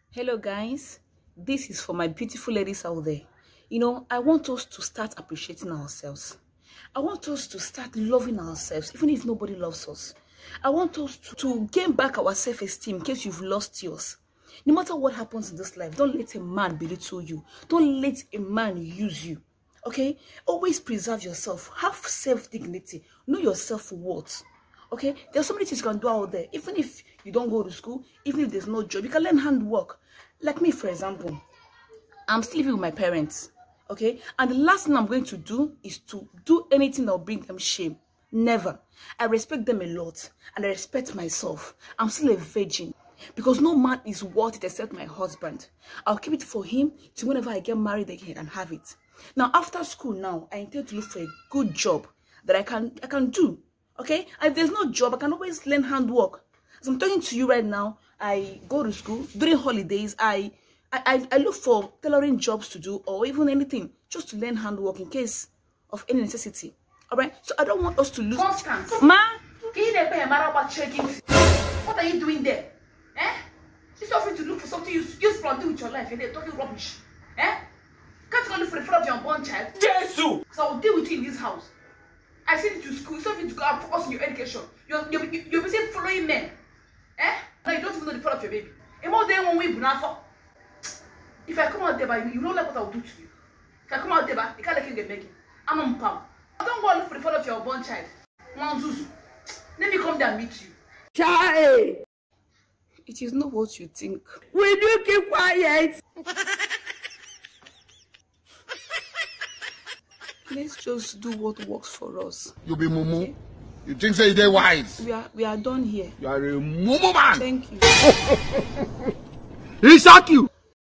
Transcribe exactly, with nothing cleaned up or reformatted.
Hello guys, this is for my beautiful ladies out there. You know, I want us to start appreciating ourselves. I want us to start loving ourselves, even if nobody loves us. I want us to, to gain back our self-esteem in case you've lost yours. No matter what happens in this life, don't let a man belittle you. Don't let a man use you. Okay? Always preserve yourself. Have self-dignity. Know your self-worth. Okay? There's so many things you can do out there. Even if you don't go to school, even if there's no job, you can learn handwork. Like me, for example, I'm still living with my parents. Okay? And the last thing I'm going to do is to do anything that will bring them shame. Never. I respect them a lot. And I respect myself. I'm still a virgin. Because no man is worth it except my husband. I'll keep it for him till whenever I get married again and have it. Now, after school now, I intend to look for a good job that I can I can do. Okay? And if there's no job, I can always learn handwork. As I'm talking to you right now, I go to school. During holidays, I, I, I look for tailoring jobs to do or even anything just to learn handwork in case of any necessity. Alright? So I don't want us to lose... Constance! Ma! What are you doing there? Eh? She's offering to look for something useful and do with your life and they're talking rubbish. Eh? Can't you look for the front of your unborn child? Jesus! So I will deal with you in this house. I send you to school. It's not for you to go and focus on your education. You're, you're, you're busy following men. Eh? Now you don't even know the front of your baby. If I come out there, you don't like what I will do to you. If I come out there, you can't let you get naked. I'm on power. I don't go and look for the front of your unborn child. Let me come there and meet you. Child! It is not what you think. Will you keep quiet? Let's just do what works for us. You be mumu. Okay? You think so you're wise? We are we are done here. You are a mumu man. Thank you. He shock you.